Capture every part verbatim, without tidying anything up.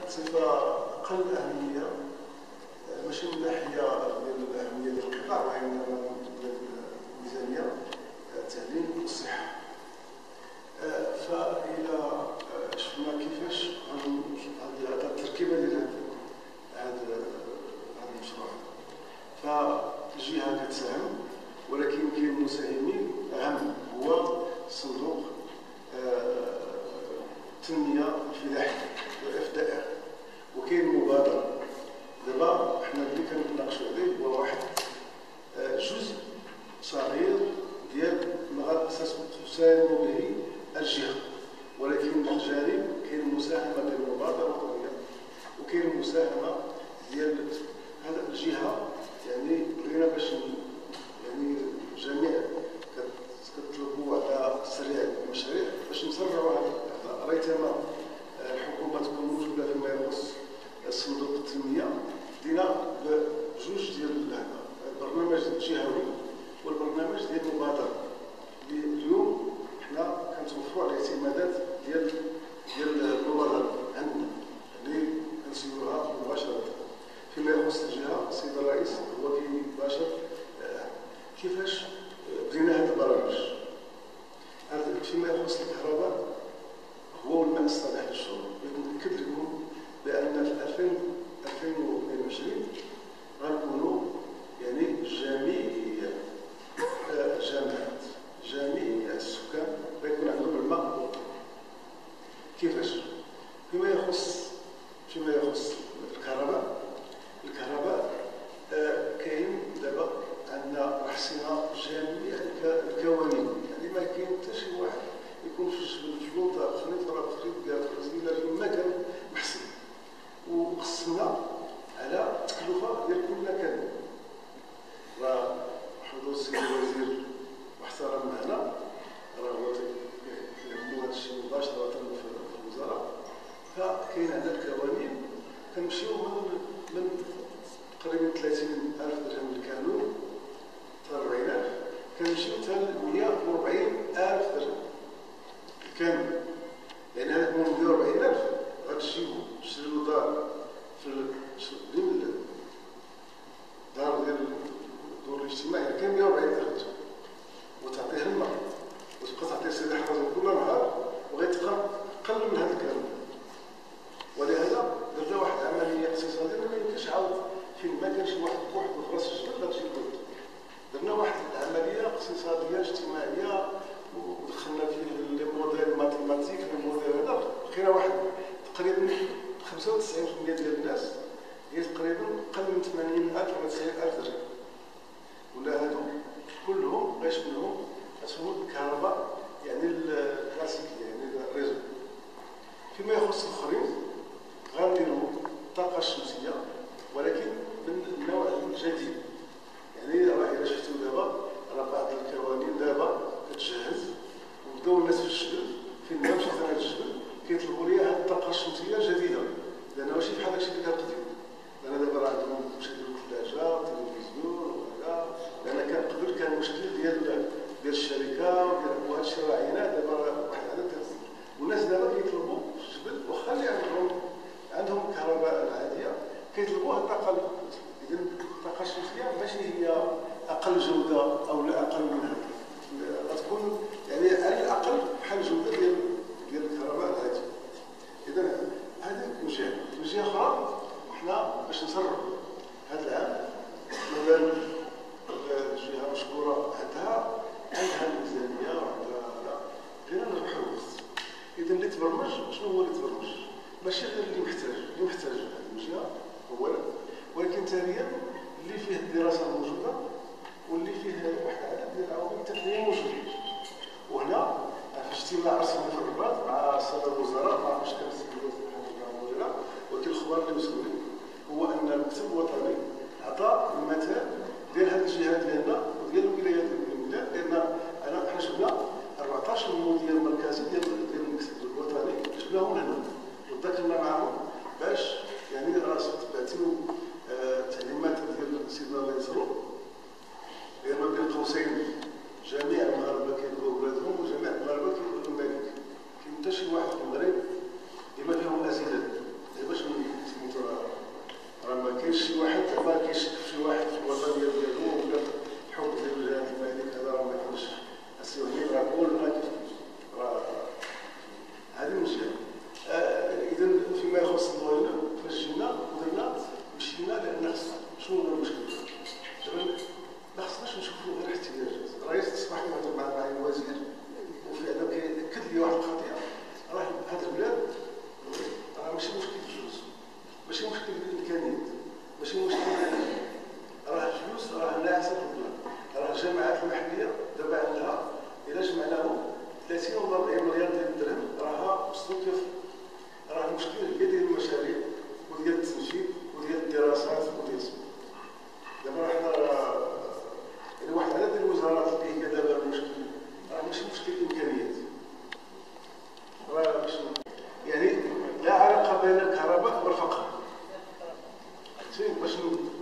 بصفه اقل اهميه، ماشي من ناحيه ديال الاهميه ديال القطاع وانما من الميزانيه، التعليم والصحه. فإلى شفنا كيفاش هذه التركيبه ديال هذا هذا المشروع، فالجهه كتساهم ولكن كاين مساهمين اهم هو صندوق التنميه الفلاحيه اف دي ار، وكاين مبادره دابا حنا اللي كنتناقشوا عليه هو واحد جزء صغير ديال ما تساهم به الجهه، ولكن من الجانب كاين المساهمه ديال المبادره الوطنيه وكاين المساهمه ديال هذا الجهه. يعني بغينا باش يعني الجميع كتطلبوا على السريع المشاريع باش نسرعوا هذا، ريتما الحكومه تكون موجوده فيما يخص صندوق التنميه. دينا بجوج ديال البرنامج الجهوي والبرنامج ديال المبادره اللي اليوم حنا كنتوفروا على الاعتمادات ديال ديال المبادره عندنا اللي كنسيروها مباشره. فيما يخص الجهه السيد الرئيس هو كيباشر كيفاش بدينا هذه البرامج. فيما يخص الكهرباء هو الماء الصالح للشرب، نأكد لكم بان في ألفين واثنين وعشرين غنكونوا يعني جميع الجامعات جميع السكان غيكون عندهم الماء الوطني. كيفاش؟ فيما يخص فيما يخص الكهرباء الكهرباء آه كاين دابا عندنا رحصنا جميع الكوانين، يعني ما كاين حتى شي واحد يكون في الجبل في الفلوطه في نيطره في ريبكا في الجزيره في مكان محسن، وقسمنا على التكلفه ديال كل مكان. راه حضور السيد الوزير محترم معنا، راه هو يهمو هذا الشيء مباشره في الوزاره. فكاين عندنا الكوانين كنمشيو من من تقريبا ثلاثين ألف درهم اللي كانوا حتى أربعين ألف، كنمشيو حتى مئة وأربعين ألف درهم كامل. لأن هذاك من مئة وأربعين ألف غتجيبو تشريو دار في الدار ديال الدور الاجتماعي كان مئة وأربعين ألف وتعطيه الماء وتبقى تعطيه سيدي حرازي كل نهار وغيتبقى قل من هذا الكلام. ولهذا درنا واحد العمليه اقتصاديه ما يمكنش عاود فين ما كانش واحد بوحدو في راس الجبل غتجي كل. درنا واحد العمليه اقتصاديه اجتماعيه ودخلنا فيه لي موديل ماتيماتيك لي موديل هذا، لقينا واحد تقريبا خمسة وتسعين بالمئة ديال الناس هي تقريبا قل من ثمانين ألف ولا تسعين ألف درهم، ولا هادو كلهم غيشملهم اسهم الكهرباء يعني الكلاسيكيه يعني الريزو. فيما يخص الاخرين غنديروا الطاقه الشمسيه ولكن من النوع الجديد. يعني راه الا شفتوا دابا راه بعض الكوانين دابا كتجهز وبداو الناس في الجبل فين ما مشيت انا للجبل كيطلبوا لي هذه الطاقه الشمسيه الجديده، لان ماشي بحال داكشي اللي كان قديم. لان دابا راه عندهم مشكل الثلاجه التلفزيون وكذا، لان كان قبل كان مشكل ديال ديال الشركه وهذا الشيء راه عيناه. دابا راه واحد العدد والناس دابا كيطلبوا في الجبل واخا اللي عندهم عندهم الكهرباء العاديه كيطلبوها الطاقه. اذا الطاقه الشمسيه ماشي هي اقل جوده او لا اقل منها، غتكون يعني على الاقل بحال الجوده ديال ديال الكهرباء العاديه. اذا هذه من جهه، من جهه اخرى حنا باش نسرعوا هذا العام مازال الجهه مشكوره عندها عندها الميزانيه وعندها غير نربحوا الوقت. اذا اللي تبرمج شنو هو اللي تبرمج؟ ماشي غير اللي محتاج، اللي محتاج هذه الجهه اولا، ولكن ثانيا اللي فيه الدراسه موجوده واللي فيه واحد العدد ديال العوامل التقنيه موجودين. وهنا في اجتماع رسمي في الرباط مع الساده الوزراء مع مشكل السيد الوزير الحاج المدير وكيل الخبراء اللي وصلوا لي هو ان المكتب الوطني عطى المثال ديال هذه الجهه ديالنا وديال الولايات ديال البلاد. لان انا حنا شفنا أربعطاش مدير مركزي ديال ديال المكتب الوطني جبناهم هنا وتذاكرنا معهم باش يعني راه تبعتوا تعليمات ديال سيدنا الله يسرو، لان ما بين قوسين جميع المغاربه كيبغوا ولادهم وجميع المغاربه كيبغوا الملك. كاين حتى شي واحد في المغرب اللي ما فيهم اسئله باش ماشي مشكل الفلوس، ماشي مشكل الامكانيات، ماشي مشكل العلم. راه الفلوس راه ناعسه في البلاد. راه الجامعات المحليه دابا عندها الا جمعناهم ثلاثين ولا أربعين مليار ديال الدرهم راها وصلوا كيف. راه المشكل هي ديال المشاريع وديال التنفيذ وديال الدراسات وديال السوق. دابا حنا يعني واحد على ديال الوزارات اللي هي دابا المشكل راه ماشي مشكل الامكانيات. راه باش يعني لا علاقه بين الكهرباء والفقر. فهمتي باش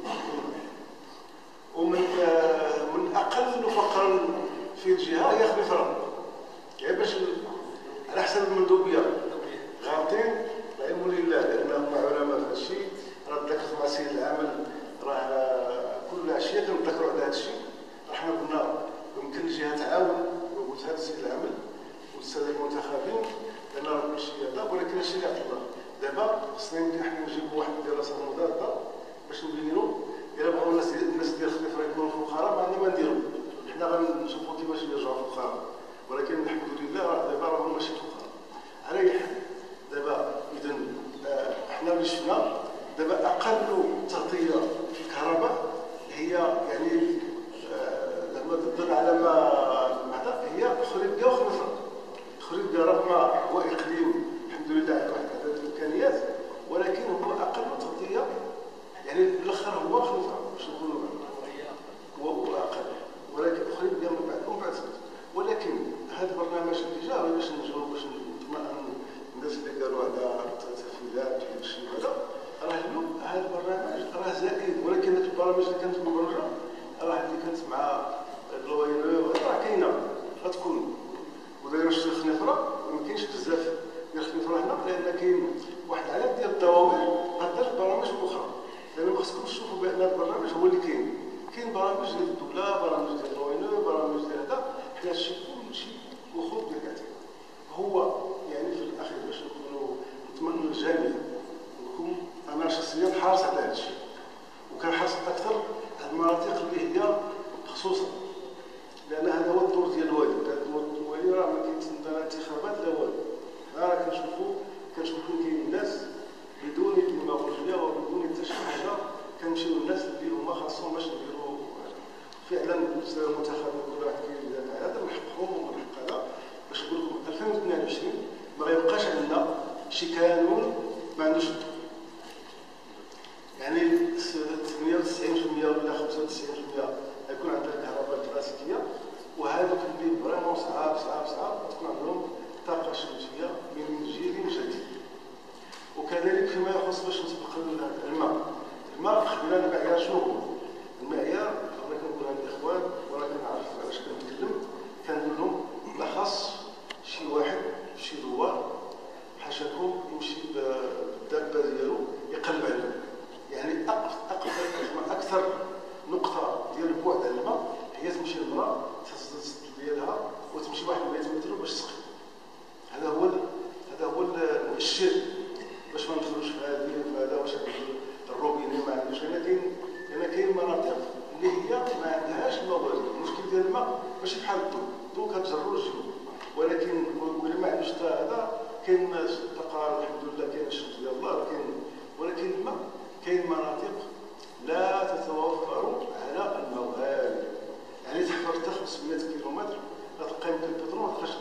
ومن من اقل فقرا في الجهه هي خليفه. يعني باش على حسب المندوبيه غالطين العلم لله لانهم علماء في هذا الشيء. راه تذكرت مع سيد العمل راه كل عشيه كنتذكروا على هذا الشيء. راه حنا كنا يمكن الجهه تعاون وقلت هذا السيد العمل والساده المنتخبين لان راه كلشي هذا ولكن هادشي اللي عطلنا. دابا خصنا يمكن حنا نجيبوا واحد الدراسه مضاده باش نبينوا الا بغاو الناس الناس ديال الخليفه يكونوا فقراء ما عندنا ما نديروا. حنا غنشوفوا كيفاش يرجعوا فقراء ولكن الحمد لله راه دابا راهم ماشي فقراء. على اي حال دابا اذا حنا اللي شفنا دابا اقل تغطيه في الكهرباء هي يعني زعما تدل على ما بعدا هي خريبكا وخنفره. خريبكا رغم هو اقليم الحمد لله عنده واحد العدد الامكانيات ولكن هو اقل تغطيه يعني الاخر هو خنفره باش نقولوا هو اقل ولكن خريبكا من بعد ومن بعد ولكن هذا البرنامج اللي جا باش نجاوب باش نطمئن الناس اللي قالوا على التفعيلات والشيء هذا راه اليوم هذا البرنامج راه زائد ولكن البرامج اللي كانت مبرمجه راه اللي كانت مع اللوينو راه كاينه غتكون ودايره شي خنيفره ما كاينش بزاف ديال الخنيفره هنا لان كاين واحد العدد ديال الضوابط غدار في برامج اخرى لان ما خصكمش تشوفوا بان البرنامج هو اللي كاين. كاين برامج ديال الدوله برامج ديال اللوينو برامج ديال هذا حنا هادشي كلشي مخوض ديال الاعتبار. هو يعني في الاخير باش نكونوا نتمنوا الجميع نكون انا شخصيا حارس على هذا الشيء وكنحرص اكثر على المناطق اللي هي خصوصا لان هذا هو الدور ديال الوالي. الوالي راه ما كاينش لا انتخابات لا والو. راه كنشوفوا كنشوفوا كاين الناس بدون ديماغوجيا وبدون حتى شي حاجه كنمشيو للناس اللي هما خاصهم باش نديروا فعلا المنتخبين كل واحد كيدير هذا من حقهم ومن حق هذا باش نقول لكم ألفين واثنين وعشرين ما غيبقاش عندنا شي قانون ما عندوش يعني ثمانية وتسعين بالمئة ولا خمسة وتسعين بالمئة غيكون عندنا الكهرباء الكلاسيكيه وهذوك اللي فريمون صعاب صعاب صعاب تكون عندهم طاقه شمسيه من جيل جديد. وكذلك فيما يخص باش نسبق الماء. الماء خلينا المعيار شنو هو؟ المعيار انا كنقول هاد الاخوان وراه كنعرف علاش كنتكلم كنقول لهم لا خاص شي واحد شي دوار حاشاكم يمشي بالدابه ديالو يقلب على الماء. يعني اكثر نقطه ديال البعد على الماء هي تمشي للمراه تسد السد ديالها وتمشي واحد المية متر باش تسقي. هذا هو هذا هو المؤشر باش ما ندخلوش في هذه وفي هذا واش الروبيني ما عندوش. هنا كاين هنا كاين مناطق اللي هي ما عندهاش الموارد. المشكل ديال الماء ماشي بحال الضوء، الضوء كتجرو الجو ولكن واللي ما عندوش حتى هذا كاين الطاقه الحمد لله كاين الشمس ديال الله كاين ولكن الماء كاين مناطق لا تتوفر على الموارد. يعني تحفر حتى خمسمية كيلومتر غتلقى يمكن البترول ما تلقاش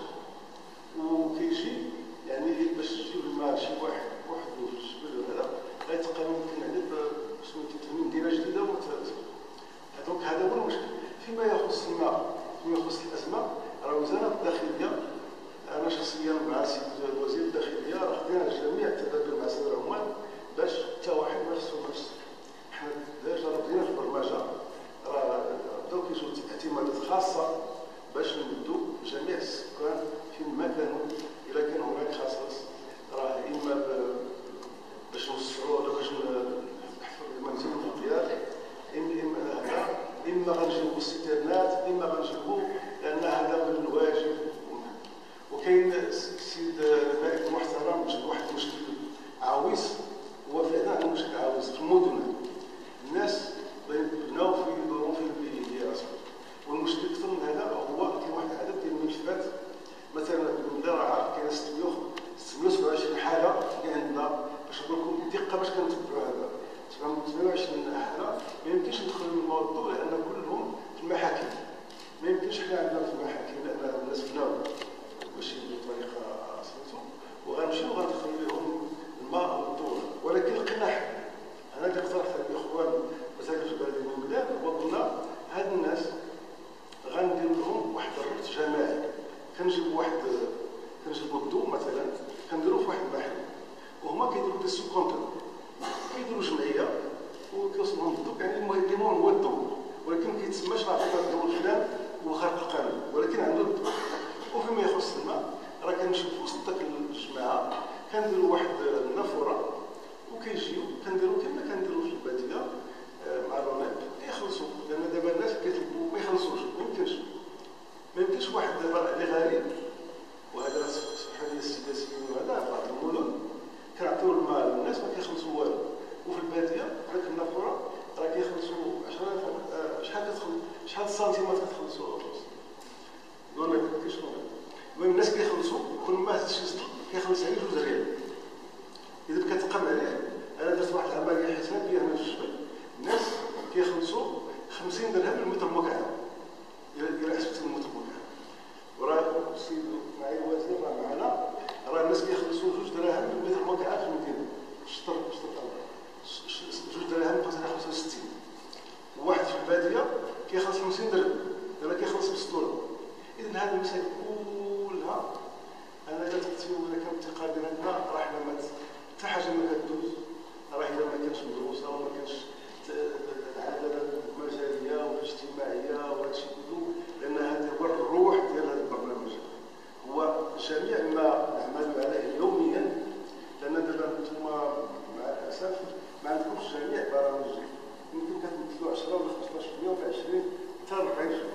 وكيجي يعني باش تجيب الماء شي واحد وحده في الجبل وهذا غيتلقى يمكن عليه سميتو ثمن مدينه جديده ومتفاتته. دونك هذا هو المشكل. فيما يخص الماء فيما يخص الازمه راه وزاره الداخليه انا شخصيا مع السيد وزير الداخليه راه خدينا جميع التدابير مع سيد العمال باش حتى واحد ما يخصو ما يخصو. حنا ديجا راه بدينا في البرمجه راه بداو كيجيو اعتمادات خاصه باش نمدوا جميع السكان فين ما كانوا الا كان هناك خصائص راه اما باش نوسعوا ولا باش نزيدوا التغطيات اما هذا اما غنجيبوا السيترنات اما غنجيبوا لان هذا من الواجب. وكاين السيد النائب المحترم جاب واحد المشكل عويص هو فعلا عنده مشكل عويص في المدن. الناس بناو في ظروف البيئيه اصلا والمشكل اكثر من هذا هو كاين واحد العدد ديال الملفات مثلا من دار عارف كاين ستمية وسبعة وعشرين حاله اللي عندنا باش الحقيقه باش كنتبعوا هذا ثمانية وعشرين حاله ما يمكنش ندخلوا الموضوع لان كلهم في المحاكم. ما يمكنش حنا عندنا في المحاكم لان الناس بناو ماشي بطريقه سميتو وغنمشيو وغندخلوا لهم الماء والضوء، ولكن لقينا حل. انا اللي اقترحت على الاخوان مساكن في البلديه المبدان وقلنا هاد الناس غنديروا لهم واحد الربط جماعي. كنجيبوا واحد كنجيبوا الضوء مثلا كنديروه في واحد المحل وهما كيديروا دي سو كونتر، كيديروا جمعيه وكيوصلهم الضوء، يعني المهم هو الضوء ولكن ما كيتسماش راه فقط الضوء الفلان وخارق القانون، ولكن عنده الضوء. وفيما يخص الماء راه كنمشيو في وسط ديك الجماعه كنديروا واحد النافوره وكيجيو كنديروا كما كنديروا في الباديه مع الرناب يخلصوا، لان دابا الناس كيطلبوا ما يخلصوش. ما يمكنش ما يمكنش واحد دابا اللي غريب، وهذا سبحان الله السياسيين وهذا بعض المدن كنعطيو الماء للناس ما كيخلصوا والو، وفي الباديه هذيك النافوره راه كيخلصوا عشرة شحال كتخلص شحال سنتيمات كتخلصوا دون ما كاينش. المهم الناس كيخلصوا كل ما هز شي صدر كيخلص عليه جوج ريال. اذا كتقام عليه انا درت واحد العمليه حسابيه هنا في الجبل، الناس كيخلصوا خمسين درهم للمتر مكعب الى حسبت المتر مكعب. وراه السيد معالي الوزير راه معنا، راه الناس كيخلصوا جوج دراهم للمتر مكعب في المدينه شطر شطر جوج دراهم بقات خمسة وستين، وواحد في الباديه كيخلص خمسين درهم دابا كيخلص بسطوره. اذا هذه المسائل كلها انا كتكتب ولا كنتقاد عندنا راه حنا ما حتى حاجه ما كدوز، راه الا ما كانش مدروسه وما كانش العداله المجاليه والاجتماعيه وهذا الشيء كله، لان هذا هو الروح ديال هذا البرنامج. هو جميع ما نعملوا عليه يوميا، لان دابا انتم مع الاسف ما عندكمش جميع برامج، يمكن كتمثلوا عشرة ولا خمسطاش في المية ولا عشرين حتى أربعين